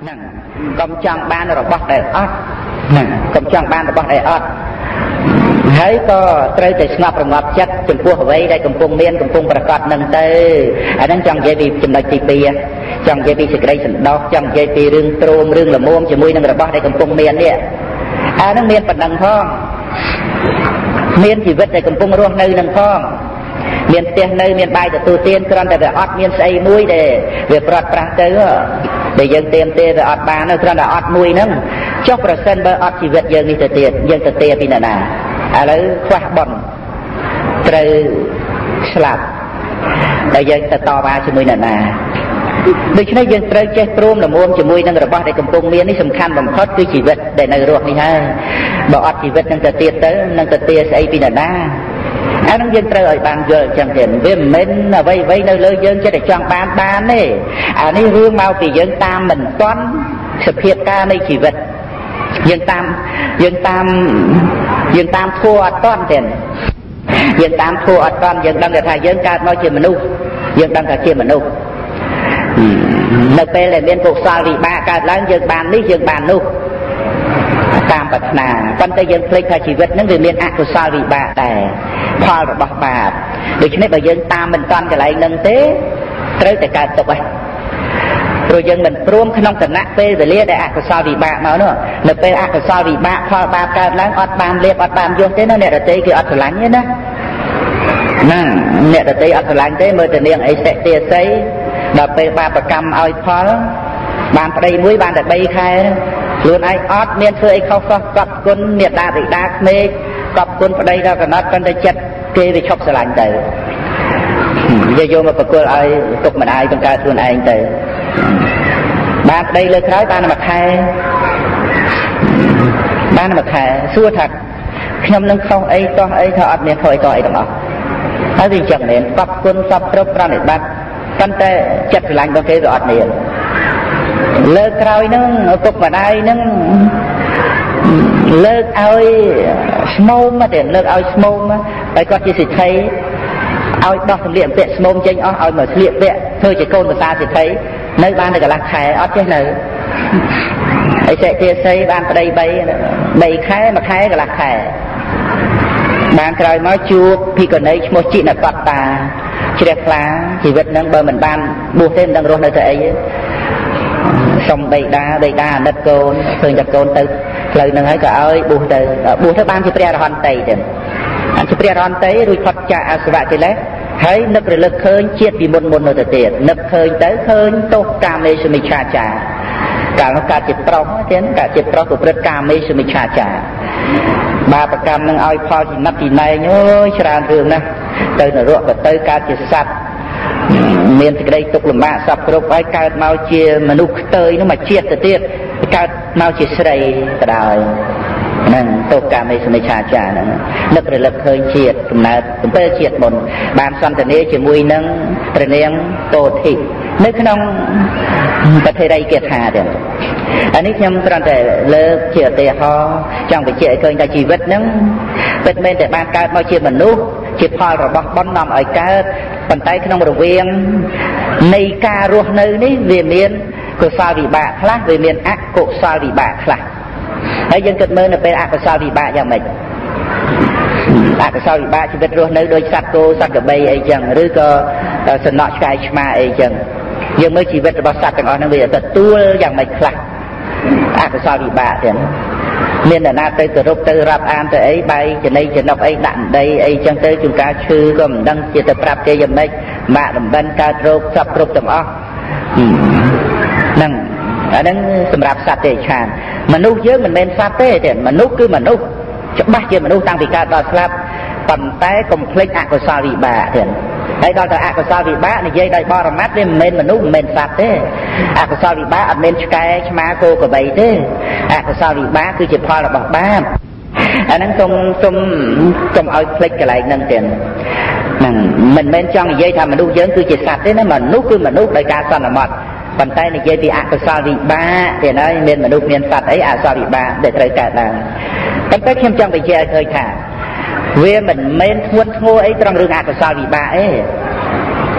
นั่นกำจังบ้านเราบอกได้อดนั่นกำจังบ้านเราบอกได้อดให้ก็เตยแต่สงบระงับจัดจนพวกไว้ได้กำปงเมียนกำปงประกาศนั่งเตยอันนั้นจังเยบีจำได้ตีปีจังเยบีสิกได้สันดอกจังเยบีเรื่องโตรมเรื่องละมุมจะมุ้ยนั่งระบอกได้กำปงเมียนเนี่ยอันนั้นเมียนปัดนังท้องเมียนชีวิตได้กำปงร่วงในนังท้องเมียนเตียนในเมียนใบแต่ตัวเตียนกรันแต่อดเมียนใส่มุ้ยเดเวียปลอดปราเตอđể dân tiền tê về ọt bàn nó cho là ọt mùi nâng chốc rồi sân bơ ọt chỉ việc dân đi từ tiền dân từ tiền thì là à lấy khoa bẩn trời slap để dân từ to ba cho mùi là được cho nên dân trời chết trôm là muôn cho mùi nâng rồi bắt để cầm công miên đi sầm khăn bằng thoát cứ chỉ việc để nơi ruột đi ha bỏ ọt chỉ việc nâng từ tiền tới nâng từ tiền sẽ đi là anh nói dân trời bàn giờ chẳng hiện với mình là vây vây nơi lơi dân cho để chọn bán này anh ấy hương mau thì dân tam mình toán sập hiệp ca này chỉ vật dân tam thua toán tiền dân tam thua toán dân đang để thay dân ca nói chuyện mình nu dân đang cả chuyện mình nu nợ là bên cuộc sao thì ba ca lớn dân bàn ní dân bàn nuตามปัจนาปัญญายังเพลงชีวิตนั่นคือเมียนอักุศลวิบากแต่พอระบาดโดยเฉพาะยังตามมันตอนกับอะไรนั่งเต้เตยแต่การตกไปโดยยังมันร่วมขนมกันนักเป้ไปเลี้ยได้อักุศลวิบากมาเนาะเนเป้อักุศลวิบากพอบาปการล้างอัดบามเลี้ยอัดบามโยนเต้นั่นเนี่ยเต้คืออัดสลังเนี่ยนะนั่นเนี่ยเต้อัดสลังเต้เมื่อแต่เนียงไอ้เสตีใส่แบบไปบาปกรรมเอาพอบานไปมุ้ยบานแต่ใบใครluôn ai ót miên phơi không có cặp quân miệt đa thì đa mê cặp quân ở đây ra còn nói con đây chặt kê về chọc lạnh tới giờ vô mà cô ai tục mình ai trong ca luôn ai tới ban đây lên khói ban mặt hai xua thật nhom nâng không ấy to ấy thọ miên thôi to ấy đồng học nói gì chẳng nên cặp quân sắp rớp ra để bắt con tay chặt lạnh con kê rồi ót miênเลิกคราวนึงตกมาได้นึงเลิกเอาสโมมมาเด่นเลิกเอาสโมมมาไปก็จะสิใช้เอาดอกสำเร็จเปะสโมมจริงเอาเหมือนเสียเปะเธอจะโกนภาษาสิใช้ในบ้านในกระลักไข่เอาเช่นไหนไอ้เสกใช้บ้านไปใบไข่มาไข่กระลักไข่บ้านใครมาจูบพี่คนนี้โมจินักปัตตาเชี่ยคลาชีวิตนั่งเบอร์เหมือนบ้านบูเต้นดังรถในใจxong đầy đá đất côn thường chặt côn từ lời nâng ấy cả ơi buồn thứ ban chỉ pre hoàn tây rồi anh chỉ pre hoàn tây rồi phật trả asva chỉ lẽ thấy nấp rồi lực khơi chiết vì môn nơi tiền nấp khơi tới khơi tô cam lê sumi cha cha cả nó cả chiết prong tiến cả chiết prong của đất cam lê sumi cha cha baประกรรมnâng ai phao chỉ nắp thì này nhớ tràn đường nè tới nở ruộng và tới cả chiết sạch miền thì đây tục làm bạ sập rộp ai cao mau chia mà nụ tơi nó mà chia từ tiết cao mau chia sợi cả đời nên tôi cảm thấy sự cha cha nữa lực rồi lực hơi chia mà chúng tôi chia một bàn xoăn từ đây chỉ mùi nâng từ nén tô thịt nước không có thể đây kiệt hà được anh ấy nhầm toàn thể lơ chia tề ho trong cái chuyện cơn ta chỉ vết nâng vết men để ban cao mau chia mình nụ chỉ phò rồi bón nằm ở cá bàn tay không được viên này ca ruột nơi ní về miền của sao bị bạ khác về miền ác của sao bị bạ khác ấy dân cực mơ là bên ác của sao bị bạ dạng mình ác của sao bị bạ chỉ biết ruột nơi đôi sắt cô sắt cái bay ấy chẳngឬក៏สนอชายมาអីចឹងយើងមើលជីវិតរបស់សត្វទាំងអស់ហ្នឹងវាទទួលយ៉ាងម៉េចខ្លះអកុសលវិបាកទាំងមានអ្នកណាទៅគោរពទៅរាប់អានទៅអីបាយចំណៃចំណុកអីដាក់ដីអីចឹងទៅជួនកាលឈឺក៏មិនដឹងជាទៅប្រាប់គេយ៉ាងម៉េចម៉ាក់ដំបិនកើតរោគសពគ្រប់ទាំងអស់ហ្នឹងអាហ្នឹងសម្រាប់សត្វទេឆានមនុស្សយើងមិនមែនសត្វទេមនុស្សគឺមនុស្សច្បាស់ជាមនុស្សតាំងពីកើតដល់ស្លាប់ប៉ុន្តែកុំភ្លេចអកុសលវិបាកទៀតហើយដល់ទៅអកុសលវិបាកនិយាយដោយបរមត្ថវាមិនមែនមនុស្សមិនមែនសត្វទេអកុសលវិបាកអត់មែនឆ្កែឆ្មាគោក្របីទេអកុសលវិបាកគឺជាផលរបស់បាបអាហ្នឹងសូមឲ្យភ្លេចកន្លែងហ្នឹងទៀតហ្នឹងមិនមែនចង់និយាយថាមនុស្សយើងគឺជាសត្វទេណាមនុស្សគឺមនុស្សដោយការសន្មត់ប៉ុន្តែនិយាយពីអកុសលវិបាកទៀតហើយមានមនុស្សមានសត្វអីអកុសលវិបាកដែលត្រូវកើតឡើងប៉ុន្តែខ្ញុំចង់បញ្ជាក់ឲ្យឃើញថាវាមិនមែនធ្ងន់ធ្ងរអីត្រង់រឿងអកុសលវិបាកទេ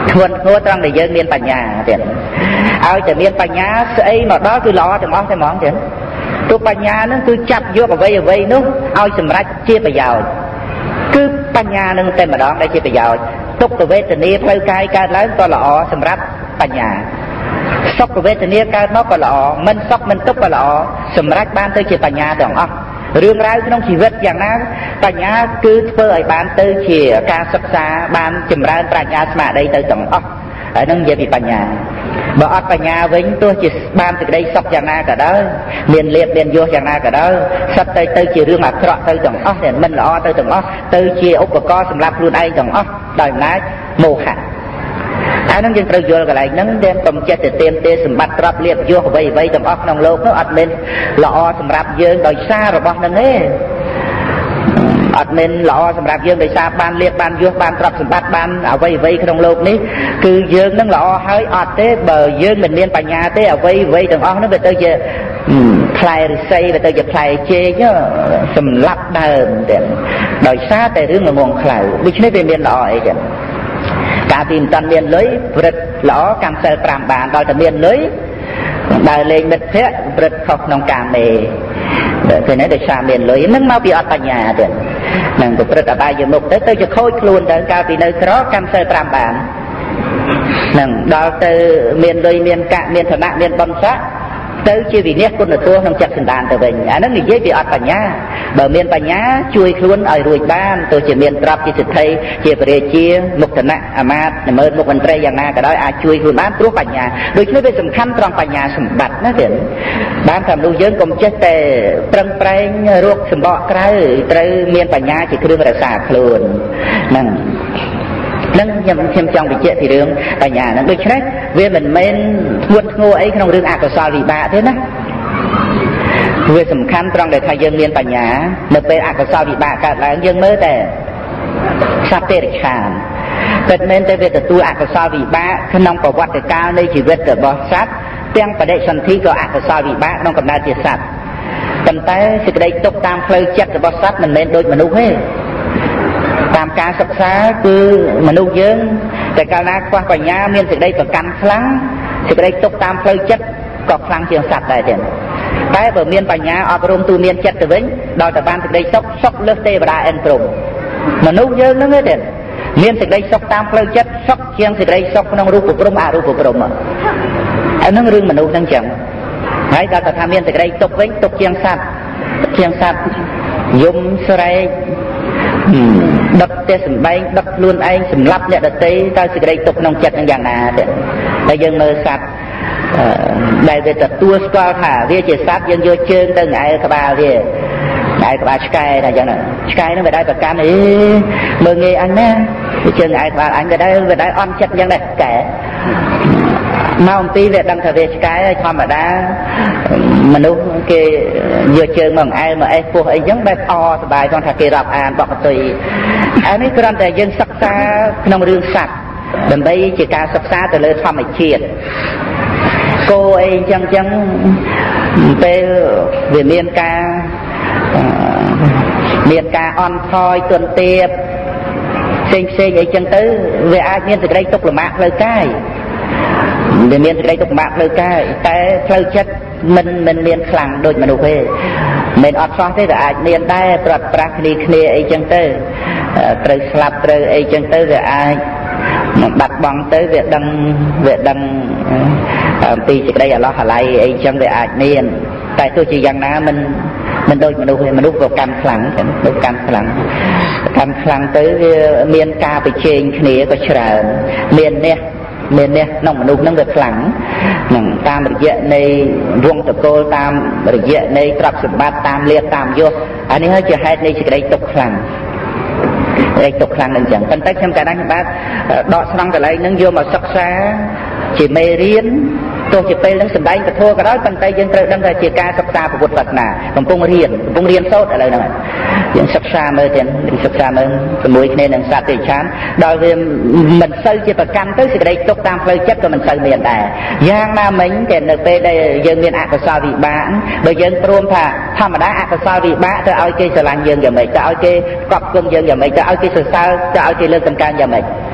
ធ្ងន់ធ្ងរត្រង់ដែលយើងមានបញ្ញាទៀតឲ្យតែមានបញ្ញាស្អីមកដល់គឺល្អទាំងអស់តែហ្មងទៀតទោះបញ្ញានឹងគឺចាប់យកអ្វីអ្វីនោះឲ្យសម្រេចជាប្រយោជន៍គឺបញ្ញានឹងតែម្ដងដែលជាប្រយោជន៍ទុក្ខវេទនាផ្លូវកាយកើតឡើងក៏ល្អសម្រាប់បញ្ញាសុខវេទនាកើតមកក៏ល្អមិនសុខមិនទុក្ខក៏ល្អសម្រេចបានទៅជាបញ្ញាទាំងអស់រឿងរ៉ាវក្នុងជីវិតយ៉ាងណាបញ្ញាគឺធ្វើឲ្យបានទៅជាការសិក្សាបានចម្រើនប្រាជ្ញាស្មារតីទៅទាំងអស់ហើយនឹងនិយាយពីបញ្ញាបើអត់បញ្ញាវិញទោះជាបានសេចក្តីសុខយ៉ាងណាក៏ដោយមានលៀបមានយសយ៉ាងណាក៏ដោយសិតទៅជារឿងអាក្រក់ទៅទាំងអស់តែមិនល្អទៅទាំងអស់ទៅជាឧបករណ៍សម្រាប់ខ្លួនឯងទាំងអស់ដោយអំណាចមោហៈហើយនឹងយើងត្រូវយល់កន្លែងហ្នឹងដែលកុំចិត្តទៅទាមទារសម្បត្តិទ្រព្យលៀបយសអ្វីៗទាំងអស់ក្នុងโลกនោះអត់មានល្អសម្រាប់យើងដោយសាររបស់ហ្នឹងទេអត់មានល្អសម្រាប់យើងដោយសារបានលៀបបានយសបានទ្រព្យសម្បត្តិបានអ្វីៗក្នុងโลกនេះគឺយើងនឹងល្អហើយអត់ទេបើយើងមិនមានបញ្ញាទេអ្វីៗទាំងអស់នោះវាទៅជាផ្លែឫស្សីវាទៅជាផ្លែចេកសម្លាប់ដើមទៀតដោយសារតែរឿងងងខ្លៅដូច្នេះវាមានល្អអីចឹងកាលពីមិនតាន់មានលុយព្រឹត្តល្អកម្មសិល5បានដល់តែមានលុយដើរលេងមិត្តភក្តិព្រឹត្តខុសក្នុងកាមេតែនេះដោយសារមានលុយនឹងមកពីអត់បញ្ញាទៀតនឹងប្រព្រឹត្តអបាយមុខទៅជាខូចខ្លួនទៅកាលពីនៅក្រកម្មសិល5បាននឹងដល់ទៅមានលុយមានកាក់មានឋានៈមានបុណ្យស័ក្តិទៅជាវិនិច្ឆ័យគុណធម៌ក្នុងចិត្តសន្តានទៅវិញអាហ្នឹងនិយាយពីអត់បញ្ញាបើមានបញ្ញាជួយខ្លួនឲ្យរួចបានទោះជាមានទ្រព្យជាសិទ្ធិជាព្រះរាជាមុខឋានៈអាមាត្យនិមិត្តមុខមន្ត្រីយ៉ាងណាក៏ដោយអាចជួយខ្លួនបានព្រោះបញ្ញាដូច្នេះវាសំខាន់ត្រង់បញ្ញាសម្បត្តិណាទៀតបានថាមនុស្សយើងកុំចេះតែប្រឹងប្រែងរកសម្បកក្រៅត្រូវមានបញ្ញាជាគ្រឿងរក្សាខ្លួនហ្នឹងនឹងខ្ញុំចង់បញ្ជាក់ពីរឿងបញ្ញាហ្នឹងដូច្នេះវាមិនមែនធ្ងន់ធ្ងរអីក្នុងរឿងអកុសលវិបាកទេណាវាសំខាន់ត្រង់ដែលថាយើងមានបញ្ញានៅពេលអកុសលវិបាកកើតឡើងយើងមើលតែសត្វទេរឆានពិតមែនតែវាទទួលអកុសលវិបាកក្នុងប្រវត្តិកាលនៃជីវិតរបស់សត្វទាំងបដិសន្ធិក៏អកុសលវិបាកក្នុងកំណើតជាសត្វប៉ុន្តែសេចក្តីទុកតាមផ្លូវចិត្តរបស់សត្វមិនមែនដូចមនុស្សទេតាមការសិក្សាគឺមនុស្សយើងតែកាលណាខ្វះបញ្ញាមានសេចក្តីប្រកាន់ខ្លាំងសេចក្តីទុកតាមផ្លូវចិត្តក៏ខ្លាំងជាងសត្វដែរទៀតតែបើមានបញ្ញាអប់រំទូមានចិត្តទៅវិញដល់តែបានសេចក្តីសុខលើសទេវតាអិនព្រំមនុស្សយើងហ្នឹងទេមានសេចក្តីសុខតាមផ្លូវចិត្តសុខជាងសេចក្តីសុខក្នុងរូបព្រំអរូបព្រំអាហ្នឹងរឿងមនុស្សហ្នឹងចឹងហើយដល់តែថាមានសេចក្តីទុកវិញទុកជាងសត្វយំស្រែកដុតផ្ទះសម្បែងដុតខ្លួនឯងសម្លាប់អ្នកដទៃតើសេចក្តីទុកក្នុងចិត្តនឹងយ៉ាងណាទៀតតែយើងមើលសត្វដែលវាទទួលស្គាល់ថាវាជាសត្វយើងយកជើងទៅងែក្បាលវាងែក្បាលឆ្កែថាយ៉ាងណាឆ្កែនឹងវាដែរប្រកាន់អីមើលងាយអញណាជើងងែក្បាលអញវាដែរអន់ចិត្តយ៉ាងដែរកែមកអំពីវាដឹងថាវាឆ្កែហើយធម្មតាមនុស្សគេយកជើងមកអែមកអេសពោះអីចឹងបែបអសบายចង់ថាគេរាប់អានបកកតុយអានេះគ្រាន់តែយើងសិក្សាក្នុងរឿងសត្វដើម្បីជាការសិក្សាទៅលើធម្មជាតិគោអីចឹងពេលវាមានការអន់ថយទន់ទាបផ្សេងអីចឹងទៅវាអាចមានសេចក្តីទុក្ខលំបាកផ្លូវកាយវាមានសេចក្តីទុក្ខលំបាកផ្លូវកាយតែផ្លូវចិត្តមិនមានខ្លាំងដូចមនុស្សទេមិនអត់សោះទេតែអាចមានដែរប្រត់ប្រាស់គ្នាអីចឹងទៅត្រូវស្លាប់ត្រូវអីចឹងទៅវាអាចបាត់បង់ទៅវាដឹងអំពីសេចក្តីអាឡោះអាល័យអីចឹងវាអាចមានតែទោះជាយ៉ាងណាមិនដូចមនុស្សទេមនុស្សក៏កាន់ខ្លាំងដូចកាន់ខ្លាំងទៅវាមានការប្រជែងគ្នាក៏ច្រើនមានអ្នកក្នុងមនុស្សហ្នឹងវាខ្លាំងនឹងតាមរយៈនៃវងតកូលតាមរយៈនៃទ្រព្យសម្បត្តិតាមលៀបតាមយសអានេះហើយជាហេតុនៃសេចក្តីទុក្ខខ្លាំងនឹងចឹងប៉ុន្តែខ្ញុំកាលណាខ្ញុំបាទដកស្រង់កន្លែងហ្នឹងយកមកសិក្សាជាមេរៀនទោះជាពេលហ្នឹងសម្ដែងពធក៏ដោយប៉ុន្តែយើងត្រូវដឹងថាជាការសិក្សាពុទ្ធសាសនាកំពុងរៀនសូត្រឥឡូវហ្នឹងយើងសិក្សាមើលជាមួយគ្នានឹងសត្វទេឆានដល់វាមិនសូវជាប្រកាន់ទៅសេចក្តីទុកតាមផ្លូវចិត្តក៏មិនសូវមានដែរយ៉ាងណាមិញតែនៅពេលដែលយើងមានអកុសលវិបាកបើយើងព្រមថាធម្មតាអកុសលវិបាកទៅឲ្យគេស្រឡាញ់យើងយ៉ាងម៉េចទៅឲ្យគេកប់គង់យើងយ៉ាងម៉េចទៅឲ្យគេសរសើរទៅឲ្យគេលើកតម្កើងយ៉ាងម៉េច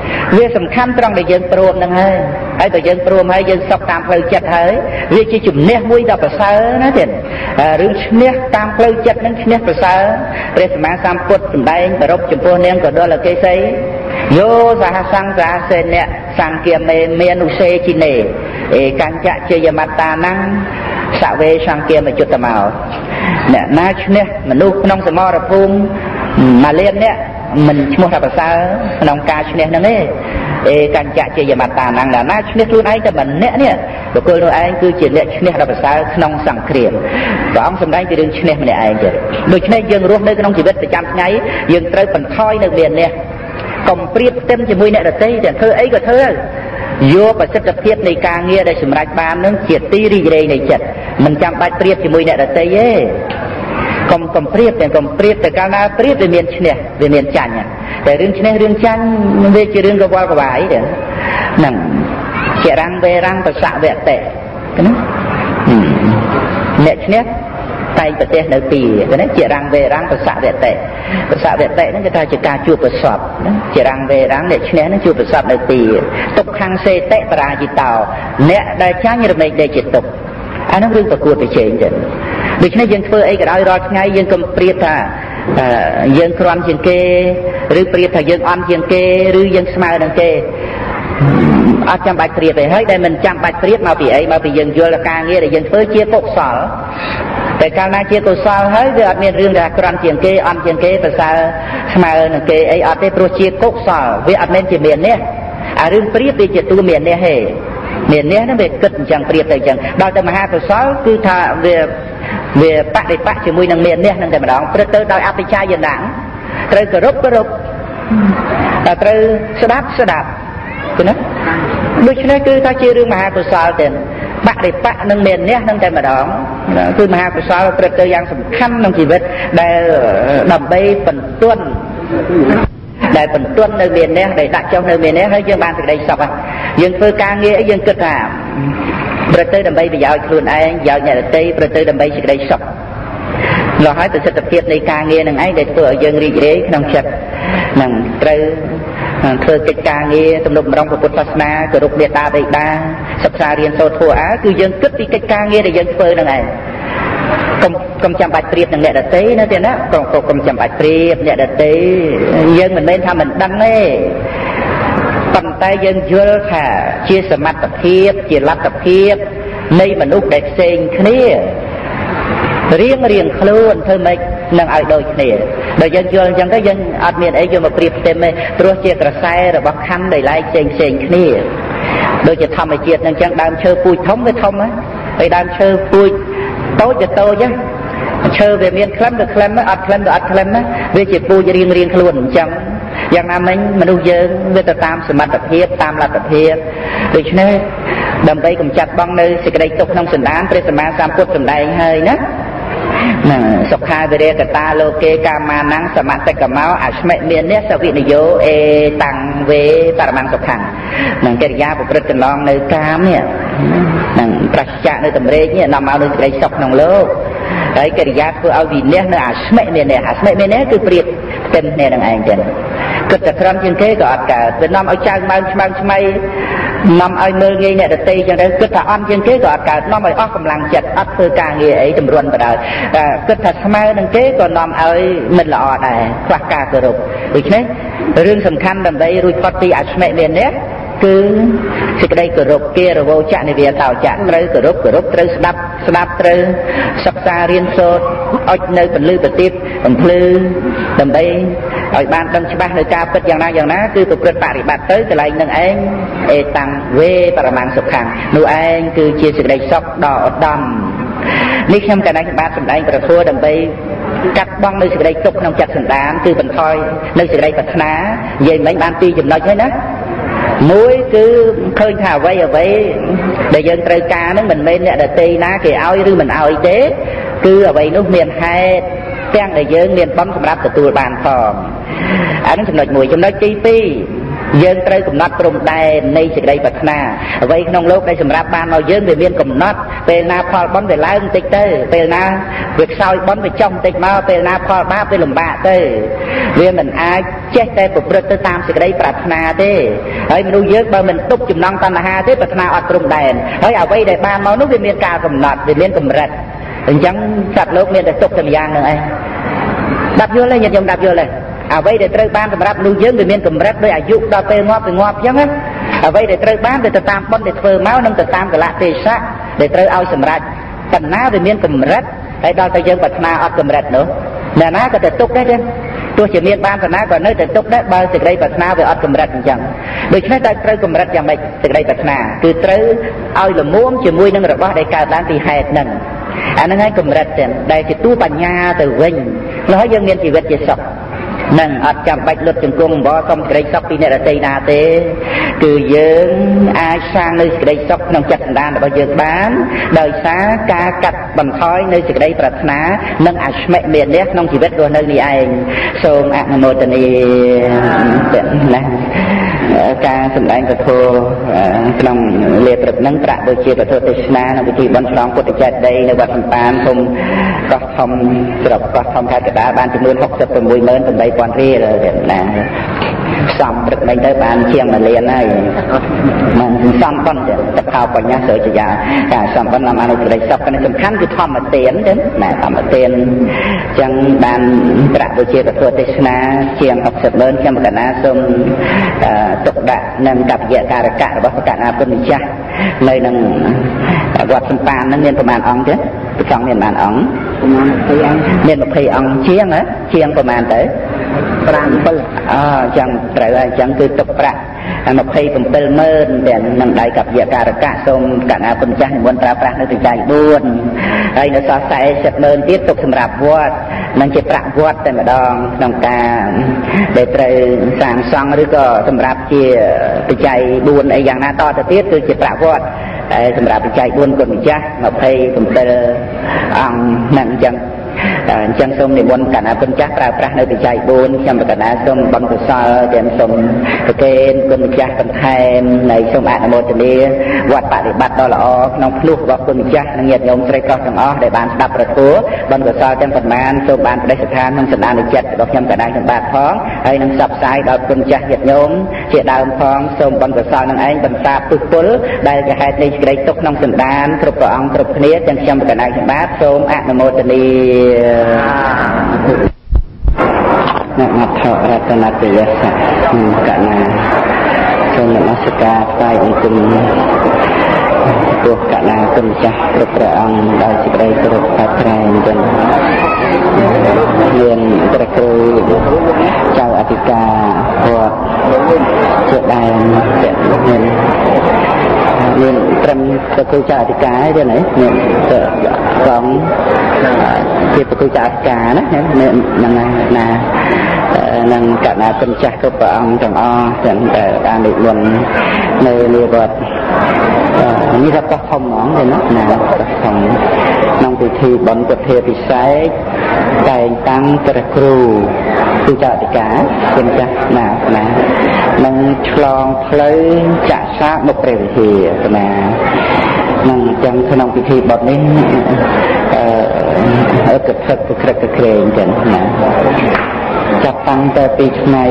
វាសំខាន់ត្រង់ដែលយើងព្រមហ្នឹងហើយបើយើងព្រមហើយយើងសុខតាមផ្លូវចិត្តហើយវាជាជំនះមួយដ៏ប្រសើរណាទៀតរឿងឈ្នះតាមផ្លូវចិត្តហ្នឹងឈ្នះប្រសើរព្រះសម្មាសម្ពុទ្ធសម្ដែងប្ររពចំពោះនាងកដុលកេសីយោសហសង្សាសេនៈសង្ឃាមេមានុសេជីនេអេកញ្ចជយមត្តាណੰសវេសង្ឃាមជុតមោអ្នកណាឈ្នះមនុស្សក្នុងសមរភូមិមួយលានអ្នកមិនឈ្មោះថាប្រសើរក្នុងការឈ្នះហ្នឹងទេអេកញ្ចជយមត្តាណੰណាឈ្នះខ្លួនឯងតែម្នាក់នេះបុគ្គលនោះឯងគឺជាអ្នកឈ្នះដ៏ប្រសើរក្នុងសង្គ្រាមព្រះអង្គសម្ដែងពីរឿងឈ្នះម្នាក់ឯងទៀតដូច្នេះយើងរស់នៅក្នុងជីវិតប្រចាំថ្ងៃយើងត្រូវបន្ថយនៅមាននេះកុំប្រៀបផ្ទឹមជាមួយអ្នកដទៃទាំងធ្វើអីក៏ធ្វើយកប្រសិទ្ធភាពនៃការងារដែលសម្រេចបាននឹងជាទីរីករាយនៃចិត្តមិនចាំបាច់ប្រៀបជាមួយអ្នកដទៃទេកុំប្រៀបតែកុំប្រៀបតែកាលណាប្រៀបវាមានឈ្នះវាមានចាញ់តែរឿងឈ្នះរឿងចាញ់វាជារឿងកវល់កវាយទេហ្នឹងជារាំងវេរាំងប្រសវៈតេណាអ្នកឈ្នះតែប្រទេសនៅពីណាជារាំងវេរាំងប្រសវៈតេប្រសវៈតេហ្នឹងគេថាជាការជួបប្រសពណាជារាំងវេរាំងអ្នកឈ្នះហ្នឹងជួបប្រសពនៅពីទុក្ខំសេតេបរាជិតោអ្នកដែលចាញ់រមែងដែលជាទុក្ខអាហ្នឹងរឿងប្រកួតប្រជែងទៅដូច្នេះយើងធ្វើអីក៏ដោយរាល់ថ្ងៃយើងកុំប្រៀបថាយើងគ្រាន់ជាងគេឬប្រៀបថាយើងអន់ជាងគេឬយើងស្មើនឹងគេអត់ចាំបាច់ប្រៀបទេហើយដែលមិនចាំបាច់ប្រៀបមកពីអីមកពីយើងយល់ថាការងារដែលយើងធ្វើជាកុសលតែកាលណាជាកុសលហើយវាអត់មានរឿងថាគ្រាន់ជាងគេអន់ជាងគេប្រសើរស្មើនឹងគេអីអត់ទេព្រោះជាកុសលវាអត់មែនជាមាននេះអារឿងប្រៀបវាជាទូមាននេះទេមាននេះហ្នឹងវាគិតអញ្ចឹងប្រៀបទៅអញ្ចឹងដល់តែមហាកុសលគឺថាវាបដិបត្តិជាមួយនឹងមាននេះហ្នឹងតែម្ដងព្រឹកទៅដោយអបិច្ចាយណៈត្រូវគោរពតែត្រូវស្ដាប់គឺណាដូច្នេះគឺថាជារឿងមហាកុសលទេបដិបត្តិនឹងមាននេះហ្នឹងតែម្ដងគឺមហាកុសលព្រឹកទៅយ៉ាងសំខាន់ក្នុងជីវិតដែលដើម្បីបន្ទន់នៅមាននេះដែលដាក់ចុះនៅមាននេះហើយយើងបានសេចក្តីសុខយើងធ្វើការងារអីយើងគិតថាប្រទៅដើម្បីប្រយោជន៍ខ្លួនឯងប្រយោជន៍អ្នកដទៃប្រទៅដើម្បីសេចក្តីសុខលោះហើយប្រសិទ្ធភាពនៃការងារនឹងឯងដែលធ្វើឲ្យយើងរីករាយក្នុងចិត្តនឹងត្រូវធ្វើកិច្ចការងារទំនុកបម្រុងពុទ្ធសាសនាគោរពមេត្តាបិតាសិក្សារៀនសូត្រធម៌គឺយើងគិតពីកិច្ចការងារដែលយើងធ្វើនឹងឯងកុំចាំបាច់ប្រៀបនឹងអ្នកដទៃណាទេណាកុំចាំបាច់ប្រៀបអ្នកដទៃយើងមិនមែនថាមិនដឹងទេប៉ុន្តែយើងយល់ថាជាសមត្ថភាពជាលទ្ធភាពនៃមនុស្សដែលផ្សេងគ្នារៀងខ្លួនធ្វើម៉េចនឹងឲ្យដូចគ្នាដល់យើងយល់អញ្ចឹងទៅយើងអត់មានអីយកមកប្រៀបផ្ទឹមទេព្រោះជាក្រសែរបស់ខណ្ឌដែលឡែកផ្សេងគ្នាដូចជាធម្មជាតិនឹងអញ្ចឹងដើមឈើពូជធំវាធំហើយដើមឈើពូជតូចឈើវាមានក្លិនក៏ក្លិនអត់ក្លិនក៏អត់ក្លិនវាជាពូជរៀងខ្លួនអញ្ចឹងយ៉ាងណាមិញមនុស្សយើងវាទៅតាមសមត្ថភាពតាមលទ្ធភាពដូច្នេះដើម្បីកម្ចាត់បងនៅសេចក្តីទុក្ខក្នុងសន្តានព្រះសម្មាសម្ពុទ្ធសម្ដែងហើយណាសុខាវិរៈកតាលោកេកាមាណੰសមតិកមោអស្មិមាននេះសវិនិយោអេតាំងវេបរមង្គសុខੰនឹងកិរិយាប្រព្រឹត្តកន្លងនៅកាមនេះនឹងប្រច្ចានៅតម្រេកនេះនាំមកនៅសេចក្តីសុខក្នុងលោកហើយកិរិយាធ្វើឲ្យវិន័យនៅអស្មិមាននេះគឺប្រៀបផ្ទឹមគ្នានឹងឯងទៀតគិតតែក្រំជាងគេក៏អត់កើតវានាំឲ្យចៅម៉ៅឆ្មៅឆ្មៃនាំឲ្យមើលងាយអ្នកដទៃចឹងទៅគិតថាអន់ជាងគេក៏អត់កើតនាំឲ្យអស់កម្លាំងចិត្តអត់ធ្វើការងារអីតម្រុនបដៅគិតថាស្មើនឹងគេក៏នាំឲ្យមិនល្អដែរខ្វះការគោរពដូច្នេះរឿងសំខាន់ដើម្បីរួចផុតពីអស្មិមាននេះគឺសេចក្តីគោរពគេរវោចនិវាតោចៈត្រូវគោរពត្រូវស្ដាប់ត្រូវសិក្សារៀនសូត្រអុចនៅពលឺប្រទីបបំភ្លឺដើម្បីឲ្យបានដឹងច្បាស់នៅការពិតយ៉ាងណាគឺប្រព្រឹត្តបរិបត្តិទៅកន្លែងនឹងឯងអេតាំងវេបរមង្គសុខੰនោះឯងគឺជាសេចក្តីសុខដ៏ឧត្តមនេះខ្ញុំកណ្ដាលបាទសម្ដែងប្រធัวដើម្បីកាត់បងនៅសេចក្តីទុក្ខក្នុងចិត្តសន្តានគឺបន្ថយនៅសេចក្តីប្រាថ្នានិយាយមិញបានពីរចំណុចហើយណាមួយគឺឃើញថាអ្វីដែលយើងត្រូវការហ្នឹងមិនមែនអ្នកដទៃណាគេឲ្យឬមិនឲ្យទេគឺអ្វីនោះមានហេតុទាំងដែលយើងមានបំសម្រាប់ទទួលបានផងអានេះចំណុចមួយចំណុចទី2យើងត្រូវកំណត់ព្រំដែននៃសេចក្តីប្រាថ្នាអ្វីក្នុងโลกដែលសម្រាប់បានមកយើងវាមានកំណត់ពេលណាផលបុណ្យវាឡើងបន្តិចទៅពេលណាវាខ្សោយបុណ្យវាចុះបន្តិចមកពេលណាផលបាបវាលំបាកទៅវាមិនអាចចេះតែប្រព្រឹត្តទៅតាមសេចក្តីប្រាថ្នាទេហើយមនុស្សយើងបើមិនទុកចំណងតណ្ហាទេប្រាថ្នាអត់ព្រំដែនហើយអ្វីដែលបានមកនោះវាមានការកំណត់វាមានកម្រិតអញ្ចឹងសត្វលោកមានតែទុកតែម្យ៉ាងហ្នឹងឯងដាប់យល់ទេញាតិញោមដាប់យល់ទេអ្វីដែលត្រូវបានសម្រាប់មនុស្សយើងវាមានកម្រិតដោយអាយុដល់ពេលងាប់ទៅងាប់អញ្ចឹងអ្វីដែលត្រូវបានវាទៅតាមបុណ្យដែលធ្វើមកនិងទៅតាមកលៈទេសៈដែលត្រូវឲ្យសម្រេចបណ្ណាវាមានកម្រិតហើយដល់តែយើងប្រាថ្នាអត់កម្រិតនោះអ្នកណាក៏ទៅទុកដែរទេទោះជាមានបានបណ្ណាក៏នៅតែទុកដែរបើសេចក្តីប្រាថ្នាវាអត់កម្រិតអញ្ចឹងដូច្នេះតែត្រូវកម្រិតយ៉ាងម៉េចសេចក្តីប្រាថ្នាគឺត្រូវឲ្យល្មមជាមួយនឹងរបស់ដែលកើតឡើងពីហេតុហ្នឹងអាហ្នឹងហើយកម្រិតទាំងដែលជាតួបញ្ញាទៅវិញហើយយើងមានជីវិតជាសុខនឹងអត់ចាំបាច់លុតជង្គង់អំបសុំសេចក្តីសុខពីអ្នកដទៃណាទេគឺយើងអាចសាងនៅសេចក្តីសុខក្នុងចិត្តសន្តានរបស់យើងបានដោយសារការកាត់បន្ថយនៅសេចក្តីប្រាថ្នានិងអស្មិមាននេះក្នុងជីវិតរស់នៅនេះឯងសូមអនុមោទនាណាការសម្ដែងពធក្នុងលាព្រឹកហ្នឹងប្រាក់ដូចជាពធទេសនានៅពិធីបុណ្យឆ្លងពុទ្ធចេតិយនៅវត្តសំប៉ានគុំកោះធំស្រុកកោះធំខេត្តកណ្ដាលបានចំនួន 66,800 រៀលណាសំព្រឹកមិញទៅបានជាង1លានហើយមិនសំបន់ទៅខោបញ្ញាសូចយាការសំបន់នាំអនុប្រតិសុខនេះសំខាន់គឺធម្មទានទេណាធម្មទានអញ្ចឹងបានប្រាក់ដូចជាពធទេសនាជាង 60,000 ខ្ញុំកណាសូមទុកដាក់នឹងកប្បយការកៈរបស់កណាពុទ្ធម្ចាស់នៅនឹងវត្តសំប៉ានហ្នឹងមានប្រមាណអង្គទេព្រះសង្ឃមានប្រមាណអង្គមាន20អង្គជាងជាងប្រមាណទៅ5-7អញ្ចឹងត្រូវហើយអញ្ចឹងគឺទុកប្រាក់ 27,000 ទាំងនឹងដៃកប្បយការកៈសូមកណាពុទ្ធម្ចាស់និមន្តប្រើប្រាស់នៅទីចែក4ហើយនៅសល់ 40,000 ទៀតទុកសម្រាប់វត្តនឹងជាប្រាក់វត្តតែម្ដងក្នុងការដែលត្រូវសាងសង់ឬក៏សម្រាប់ជាបច្ច័យ4អីយ៉ាងណាតទៅទៀតគឺជាប្រាក់វត្តតែសម្រាប់បច្ច័យ4គុណម្ចាស់ 27 អង្គហ្នឹងអញ្ចឹងអញ្ចឹងសូមនិមន្តកណាពុទ្ធម្ចាស់ប្រើប្រាស់នៅបច្ច័យ4ខ្ញុំកណាសូមបន់កុសលទាំងសូមប្រគេនគុណម្ចាស់បន្ថែមនៃសូមអនុមោទនាវត្តបប្រតិបត្តិដ៏ល្អក្នុងភ្នោះរបស់គុណម្ចាស់និងញាតិញោមស្រីប្រុសទាំងអស់ដែលបានស្ដាប់ប្រធัวបន់កុសលទាំងប៉ុន្មានសូមបានប្រតិស្ថានក្នុងសន្តានចិត្តរបស់ខ្ញុំកណាសម្បត្តិផងហើយនឹងផ្សព្វផ្សាយដល់គុណម្ចាស់ញាតិញោមជាដើមផងសូមបន់កុសលនឹងឯងបន្តពុទ្ធពលដែលជាហេតុនៃសេចក្តីទុកក្នុងសន្តានគ្រប់ព្រះអង្គគ្រប់គ្នាទាំងខ្ញុំកណាសម្បត្តិសូមអនុមោទនាអ្នកមត្ថរតនតយសៈកណាសូមនមស្ការថ្វាយបង្គំព្រះកណាគុណចាស់គ្រប់ព្រះអង្គដោយសេចក្តីគោរពថ្វាយទាំងមានព្រះគ្រូចៅអធិការវត្តជាដើមមានត្រឹមព្រះគ្រូចៅអធិការទេណាមានក្រុមជាព្រះគ្រូចៅអធិការណាហ្នឹងណានឹងកណាគុណចាស់គ្រប់ព្រះអង្គទាំងអស់ទាំងបាននិមន្តនៅលើវត្តនេះថាកោះធំហ្មងទេណាកោះធំក្នុងពិធីបុណ្យពុទ្ធាពិសេសតែងតាំងព្រះគ្រូចៅអធិការគុណចាស់ណានឹងឆ្លងផ្លូវចាក់សាមុខព្រះវិហារណានឹងចឹងក្នុងពិធីបុណ្យនេះកឹកខឹកក្រឹកក្រែងចឹងណាចាប់តាំងតែពីថ្ងៃ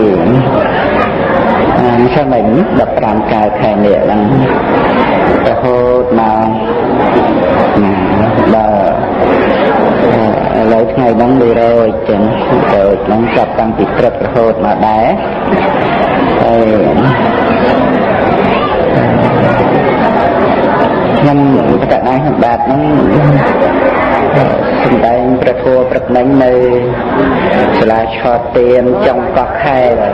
ឆ្នាំ15 កើតខែនេះឡើងរហូតមកដល់ឥឡូវថ្ងៃហ្នឹង100ចឹងទៅហ្នឹងចាប់តាំងពីព្រឹករហូតមកដែរហើយខ្ញុំប្រកាសដែរសម្បត្តិហ្នឹងសម្ដែងព្រះធម៌ព្រឹកមិញនៅសាលាឆោតទៀនចុងកោះខេត្ត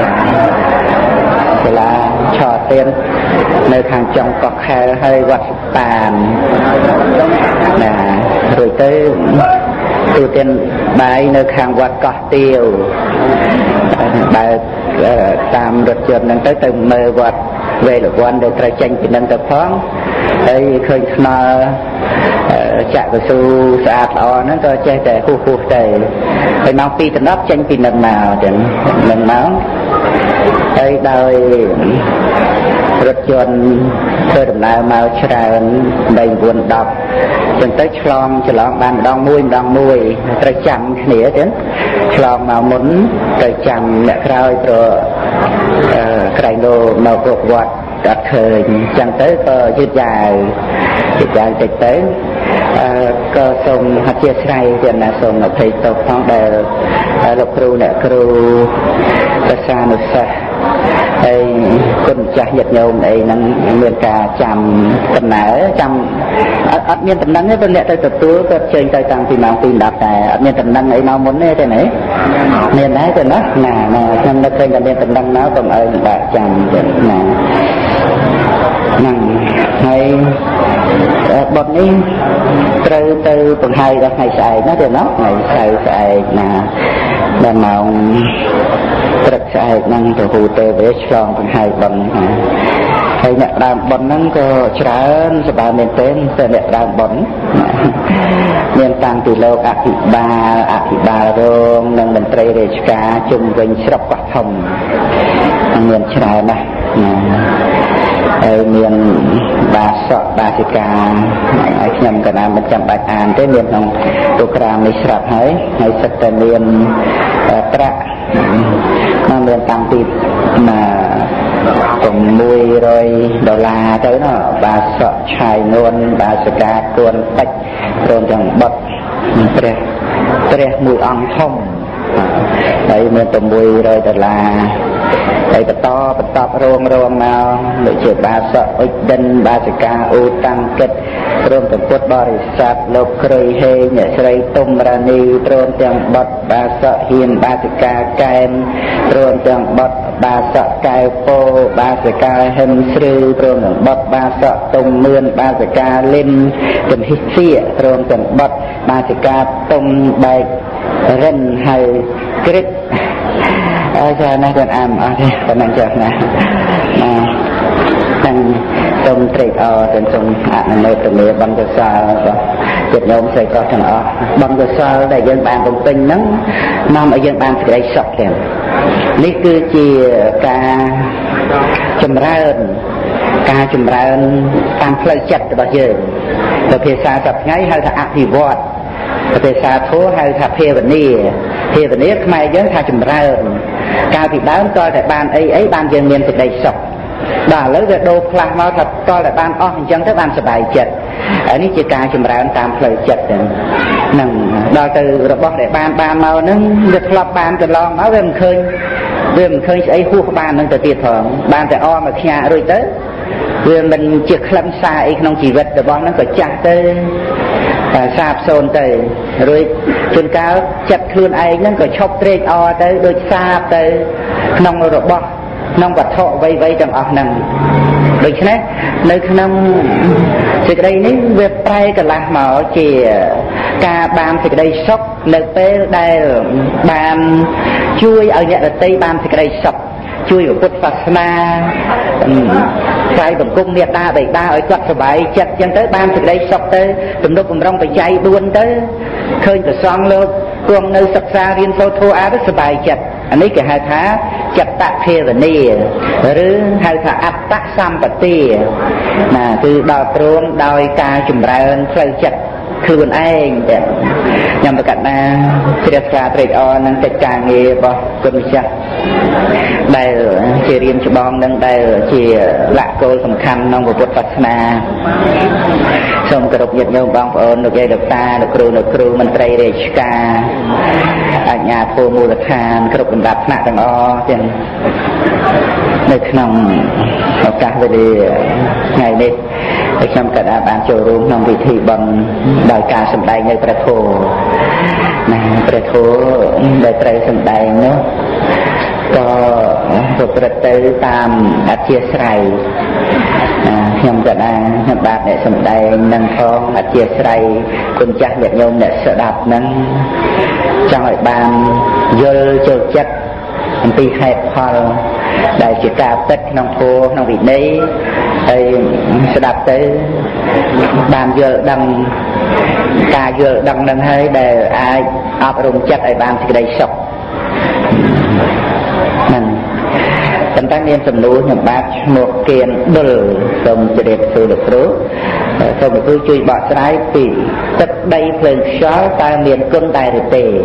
សាលាឆោតទៀននៅខាងចុងកោះខេត្តហើយវត្តតានណារួចទៅទូទានបាយនៅខាងវត្តកោះទាវបើតាមរថយន្តហ្នឹងទៅមើលវត្តវេលវ័នដែលត្រូវចេញពីនឹងទៅផងហើយឃើញស្នល់ចាក់កស៊ូស្អាតល្អហ្នឹងក៏ចេះតែហួសទៅហើយម៉ោង 2 ដល់ 10ចេញពីនឹងមកចឹងនឹងមកហើយដោយរថយន្តធ្វើដំណើរមកច្រើន8 9 10ចឹងទៅឆ្លងច្រឡំបានម្ដងមួយត្រូវចាំគ្នាចឹងឆ្លងមកមុនទៅចាំអ្នកក្រោយព្រោះក្រែងលោមកគ្រប់វត្តអត់ឃើញចឹងទៅក៏យឺតយ៉ាវតិចទៅក៏សូមអធិស្ឋានទៀតណាសូមអភ័យទោសផងដែលលោកគ្រូអ្នកគ្រូសាសនានុសិស្សហើយគុណចាស់ញាតិញោមអីហ្នឹងមានការចាំដំណើរចាំអត់មានដំណឹងទេព្រោះអ្នកទៅទទួលគាត់ជើញទៅតាំងពីម៉ោង 2:10 តែអត់មានដំណឹងអីមកមុនទេណាមានដែរទេណាខ្ញុំនឹកឃើញតែមានដំណឹងមកកុំឲ្យបាក់ចាំទេណាហ្នឹងហើយបទនេះត្រូវទៅបង្ហាញដល់ថ្ងៃស្អែកណាទេណាថ្ងៃស្អែកណាដល់ម៉ោងព្រឹកស្អែកហ្នឹងទៅហូទេវេឆ្លងបង្ហាញបន់ហើយអ្នកដើមបន់ហ្នឹងក៏ច្រើនសប្បាយមែនទែនតែអ្នកដើមបន់មានតាំងពីលោកអភិបាលរងនិងមន្ត្រីរាជការជុំវិញស្រុកកោះធំមានច្រើនណាស់ហើយមានបាសកបាសិកាហើយខ្ញុំក៏ណាមិនចាំបាច់អានទេមានក្នុងទូក្រាមនេះស្រាប់ហើយសិតតែមានប្រាក់មកមានតាំងពី$600ទៅណាបាសកឆាយនួនបាសិកាគួនពេជ្រព្រមទាំងបុត្រព្រះមួយអង្គធំហើយមាន$600ហើយបន្តរងមកដូចជាបាសកអុជដិនបាសិកាអូតាំងគិតព្រមទាំងពុទ្ធបរិស័ទលោកគ្រីហេងអ្នកស្រីទុំរានីព្រមទាំងបុត្របាសកហ៊ានបាសិកាកែមព្រមទាំងបុត្របាសកកែវពោបាសិកាហិមស្រីព្រមទាំងបុត្របាសកទុំមឿនបាសិកាលិនចំហិសៀព្រមទាំងបុត្របាសិកាទុំបែករិនហើយក្រិតចាណាស់គាត់អានអស់ទេប៉ុណ្ណឹងចាស់ណាទាំងសូមត្រេកអរទាំងសូមអនុមោទនាបង្គសលរបស់ចិត្តញោមស្រីប្រុសទាំងអស់បង្គសលដែលយើងបានបំពេញហ្នឹងនាំឲ្យយើងបានសេចក្តីសុខទាំងនេះគឺជាការចម្រើនតាមផ្លូវចិត្តរបស់យើងទៅភាសាសប្តាហ៍ហៅថាអភិវឌ្ឍភាសាធម៌ហៅថាភាវនាខ្មែរយើងថាចម្រើនកាលពីដើមតើតែបានអីបានយើងមានសេចក្តីសុខដល់ឥឡូវវាដូរផ្លាស់មកថាតើតែបានអស់អញ្ចឹងទៅបានសុបាយចិត្តហើយនេះជាការចម្រើនតាមផ្លូវចិត្តហ្នឹងដល់ទៅរបស់ដែលបានមកហ្នឹងវាធ្លាប់បានកន្លងមកវាមិនឃើញស្អីហួសបាននឹងទៅទៀតផងបានតែអស់មកខ្ញាក់រួចទៅវាមិនជាខ្លឹមសារអីក្នុងជីវិតរបស់ហ្នឹងក៏ចាស់ទៅតែសាបសូន្យទៅរួចជួនកាលចិត្តខ្លួនឯងហ្នឹងក៏ឈប់ត្រេកអរទៅដូចសាបទៅក្នុងរបស់ក្នុងវត្ថុអ្វីៗទាំងអស់ហ្នឹងដូច្នេះនៅក្នុងសេចក្តីនេះវាប្រែកន្លះមកជាការបានសេចក្តីសុខនៅពេលដែលបានជួយឲ្យអ្នកដទៃបានសេចក្តីសុខជួយពុទ្ធសាសនាផ្សាយបង្គំមេត្តាបិតាឲ្យគាត់សុបាយចិត្តចឹងទៅបានសេចក្តីសុខទៅទំនុកបំរុងបច្ច័យ4ទៅឃើញប្រសងលោកគង់នៅសិក្សារៀនសូត្រធម៌ទៅសុបាយចិត្តអានេះគេហៅថាចិត្តភាវនាឬហៅថាអត្តសម្បទាណាគឺដល់ព្រមដោយការចម្រើនផ្លូវចិត្តខ្លួនឯងតែខ្ញុំប្រកាសណាជ្រះថ្លាត្រេកអរនឹងកិច្ចការងាររបស់គុណម្ចាស់ដែលជារៀមច្បងនឹងដែលជាលក្ខគោលសំខាន់ក្នុងពុទ្ធសាសនាសូមគោរពញាតិញោមបងប្អូនលោកយាយលោកតាលោកគ្រូមន្ត្រីរាជការអាជ្ញាធរមូលដ្ឋានគ្រប់លំដាប់ថ្នាក់ទាំងអស់ទាំងនៅក្នុងឱកាសវេលាថ្ងៃនេះខ្ញុំក៏បានចូលរួមក្នុងពិធីបុណ្យដោយការសម្ដែងនៅព្រះធម៌ព្រះធម៌ដែលត្រូវសម្ដែងនោះក៏ប្រព្រឹត្តទៅតាមអធិស្ស្រ័យខ្ញុំក៏ខ្ញុំបាទអ្នកសម្ដែងនឹងផងអធិស្ស្រ័យគុណចាស់ញាតិញោមអ្នកស្ដាប់នឹងចង់ឲ្យបានយល់ចូលចិត្តអំពីហេតុផលដែលជាការពិតក្នុងធម៌ក្នុងវិន័យហើយស្ដាប់ទៅបានយល់ដឹងការយល់ដឹងនឹងហើយដែលអាចអប់រំចិត្តឲ្យបានសេចក្តីសុខហ្នឹងប៉ុន្តែមានសំណួរខ្ញុំបាទឈ្មោះគៀនដុលសូមជម្រាបសួរលោកគ្រូសូមលោកគ្រូជួយបកស្រាយពីទឹកដីភ្លើងខ្យល់តើមានគុណដែរឬទេ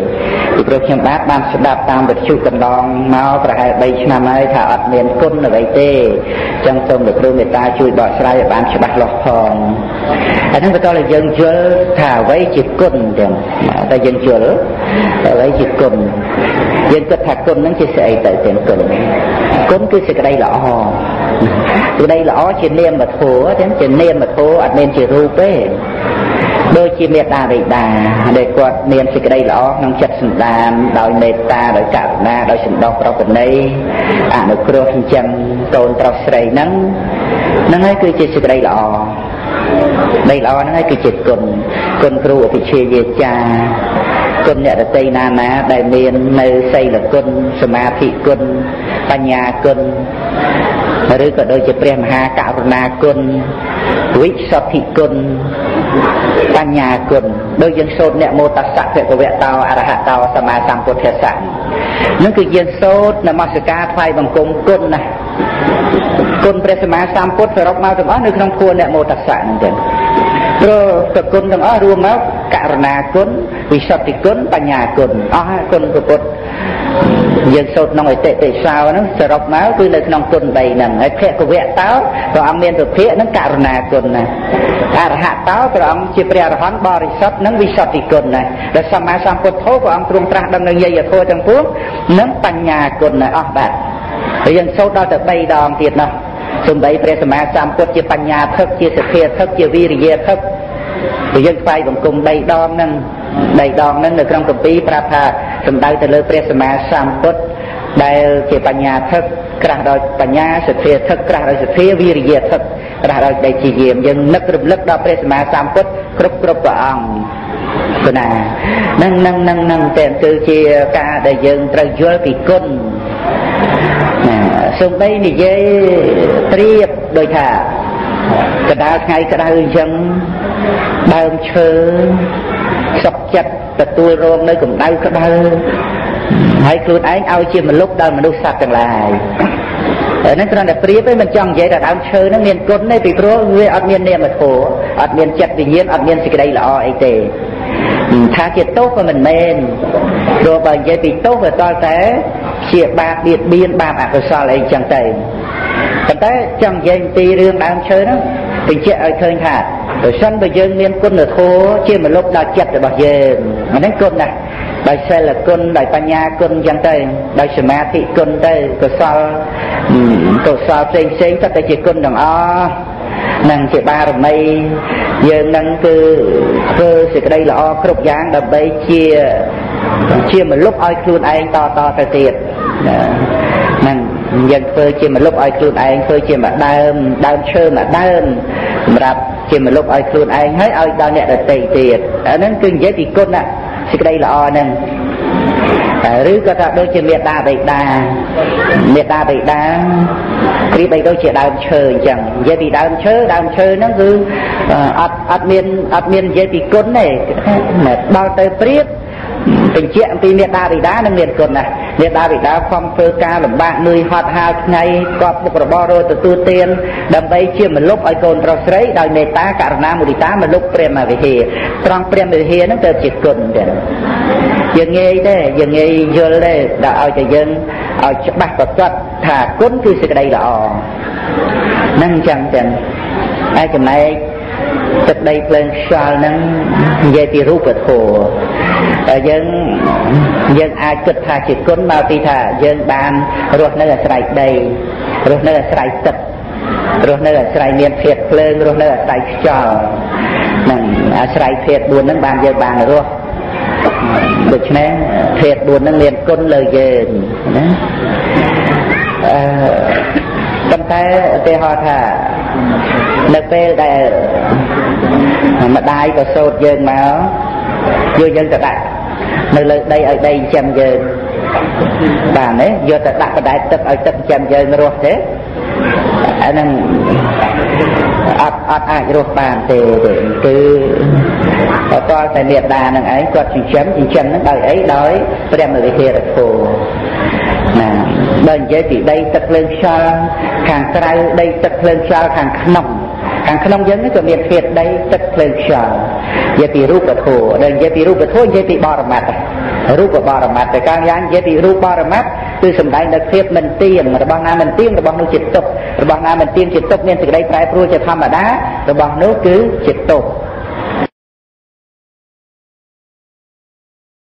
ពីព្រោះខ្ញុំបានស្ដាប់តាមវិទ្យុកណ្ដងមកប្រហែល3ឆ្នាំហើយថាអត់មានគុណអ្វីទេចឹងសូមលោកគ្រូមេត្តាជួយបកស្រាយឲ្យបានច្បាស់លាស់ផងហើយនឹងបន្តឲ្យយើងយល់ថាអ្វីជាគុណចឹងតែយើងយល់អ្វីជាគុណយើងគិតថាគុណហ្នឹងជាស្អីទៅទាំងគុណគឺសេចក្តីល្អសេចក្តីល្អជានាមវត្ថុចឹងជានាមវត្ថុអត់មានជារូបទេដូចជាមេត្តាបិតាដែលគាត់មានសេចក្តីល្អក្នុងចិត្តសន្តានដោយមេត្តាដោយករុណាដោយសន្តោសប្រកបន័យអនុគ្រោះចិញ្ចឹមកូនប្រុសស្រីហ្នឹងហើយគឺជាសេចក្តីល្អដីល្អហ្នឹងហើយគឺជាគុណគ្រូអភិជាយាចាគុណអ្នកដតីណាដែលមាននៅសីលគុណសមាធិគុណបញ្ញាគុណឬក៏ដូចជាព្រះមហាករុណាគុណវិសុទ្ធិគុណបញ្ញាគុណដូចយើងសូត្រនមោតស្សៈភគវតោអរហតោសម្មាសម្ពុទ្ធស្សៈនឹងគឺយើងសូត្រនមស្ការថ្វាយបង្គំគុណណាគុណព្រះសម្មាសម្ពុទ្ធសរុបមកទាំងអស់នៅក្នុងគួរនមោតស្សៈហ្នឹងទេព្រោះប្រគុណទាំងអស់រួមមកករុណាគុណវិសុទ្ធិគុណបញ្ញាគុណអស់គុណព្រះពុទ្ធយើងសូត្រក្នុងអតិតិសោហ្នឹងសរុបមកគឺនៅក្នុងគុណ3ហ្នឹងហើយភគវតោព្រះអង្គមានប្រភេទហ្នឹងករុណាគុណណាអរហតោព្រះអង្គជាព្រះអរហន្តបរិសុទ្ធនឹងវិសុទ្ធិគុណណាដែលសម្មាសម្ពុទ្ធោព្រះអង្គទ្រង់ត្រាស់ដឹងនៅយយធម៌ទាំងពួងនិងបញ្ញាគុណណាអស់បាទហើយយើងសូត្រដល់ទៅ3ដងទៀតណាសំដីព្រះសម្មាសម្ពុទ្ធជាបញ្ញាធឹកជាសទ្ធាធឹកជាវិរិយធឹកហើយយើងថ្វាយបង្គំ3ដងហ្នឹងនៅក្នុងគម្ពីរប្រាប់ថាសំដៅទៅលើព្រះសម្មាសម្ពុទ្ធដែលជាបញ្ញាធឹកក្រាស់ដោយបញ្ញាសទ្ធាធឹកក្រាស់ដោយសទ្ធាវិរិយធឹកក្រាស់ដោយដេជាយាមយើងនឹករំលឹកដល់ព្រះសម្មាសម្ពុទ្ធគ្រប់ព្រះអង្គព្រោះណានឹងតែគឺជាការដែលយើងត្រូវយល់ពីគុណសំដីនិយាយត្រៀបដូចថាកណ្ដាលថ្ងៃក្តៅអញ្ចឹងដើមឈើសុខចិត្តទទួលរងនៅកម្ដៅក្តៅហើយខ្លួនឯងឲ្យជាមលុបដល់មនុស្សសត្វទាំងឡាយហ្នឹងគ្រាន់តែប្រៀបទេមិនចង់និយាយថាដើមឈើហ្នឹងមានគុណទេពីព្រោះវាអត់មាននាមធម៌អត់មានចិត្តវិញ្ញាណអត់មានសេចក្តីល្អអីទេថាជាទោសក៏មិនមែនព្រោះបើនិយាយពីទោសវាតតែជាបាបបៀតបៀនបាបអកុសលអីចឹងទៅប៉ុន្តែចង់និយាយពីរឿងដើមឈើហ្នឹងបញ្ជាក់ឲ្យឃើញថាបើសិនបើយើងមានគុណធម៌ជាមលុបដល់ចិត្តរបស់យើងអានេះគុណណាស់ដោយសិលគុណដោយបញ្ញាគុណចឹងទៅដោយសមាធិគុណទៅកុសលផ្សេងទៅតែជាគុណទាំងអស់នឹងជាបារមីយើងនឹងគឺធ្វើសេចក្តីល្អគ្រប់យ៉ាងដើម្បីជាមលុបឲ្យខ្លួនឯងតទៅទៀតហ្នឹងយើងធ្វើជាមលុបឲ្យខ្លួនឯងធ្វើជាមួយដើមឈើមួយដើមសម្រាប់ជាមលុបឲ្យខ្លួនឯងហើយឲ្យដល់អ្នកដទៃទៀតអាហ្នឹងគឺនិយាយពីគុណណាសេចក្តីល្អហ្នឹងឬក៏ថាដូចជាមេត្តាបិតាព្រៀបបីដូចជាដើមឈើអញ្ចឹងនិយាយពីដើមឈើហ្នឹងគឺអត់មាននិយាយពីគុណទេដល់ទៅព្រៀបបញ្ជាក់អំពីមេត្តាបិតានឹងមានគុណណាស់មេត្តាបិតាខំធ្វើការលំបាកនឿយហត់ហាលថ្ងៃកប់មុខរបររកទទួលទានដើម្បីជាមលុបឲ្យកូនប្រុសស្រីដោយមេត្តាករុណាមុទិតាមលុបព្រះមវិហារត្រង់ព្រះមវិហារហ្នឹងទៅជាគុណទេយើងងាយទេយើងងាយយល់ទេដល់ឲ្យតែយើងឲ្យច្បាស់ប្រកបថាគុណគឺសេចក្តីល្អហ្នឹងអញ្ចឹងចឹងហើយចំណែកទឹកដីភ្លើងខ្យល់ហ្នឹងនិយាយពីរូបធម៌យើងអាចគិតថាជាគុណមកពីថាយើងបានរស់នៅអាស្រ័យដីរស់នៅអាស្រ័យទឹករស់នៅអាស្រ័យមានធាតុភ្លើងរស់នៅអាស្រ័យខ្យល់ហ្នឹងអាស្រ័យធាតុ4ហ្នឹងបានយើងបានរស់ដូច្នេះធាតុ4ហ្នឹងមានគុណលើយើងណាប៉ុន្តែឧទាហរណ៍ថានៅពេលដែលម្ដាយក៏សូត្រយើងមកយកយើងទៅដាក់នៅលើដីឲ្យដីចិញ្ចឹមយើងបានទេយកទៅដាក់បដែតទឹកឲ្យទឹកចិញ្ចឹមយើងរស់ទេអាហ្នឹងអត់អាចរស់បានទេគឺតើតែមេត្តានឹងឯងគាត់ចិញ្ចឹមហ្នឹងដោយអីដោយព្រះមវិហារធម៌ណាបើនិយាយពីដីទឹកភ្លើងខ្យល់ខាងក្រៅដីទឹកភ្លើងខ្យល់ខាងក្នុងយើងនេះក៏មានធាតុដីទឹកភ្លើងខ្យល់និយាយពីរូបធម៌ដែលនិយាយពីរូបធម៌និយាយពីបរមត្ថរូបបរមត្ថតែការយ៉ាងនិយាយពីរូបបរមត្ថគឺសំដែងដល់ភាពមិនទៀងរបស់ណាមិនទៀងរបស់នោះជាទុក្ខរបស់ណាមិនទៀងជាទុក្ខមានសេចក្តីប្រែប្រួលជាធម្មតារបស់នោះគឺជាទុក្ខ